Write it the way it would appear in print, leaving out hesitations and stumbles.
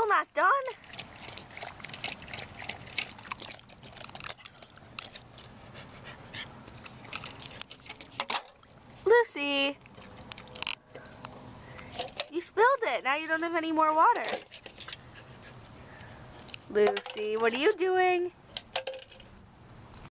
still not done. Lucy, you spilled it. Now you don't have any more water. Lucy, what are you doing?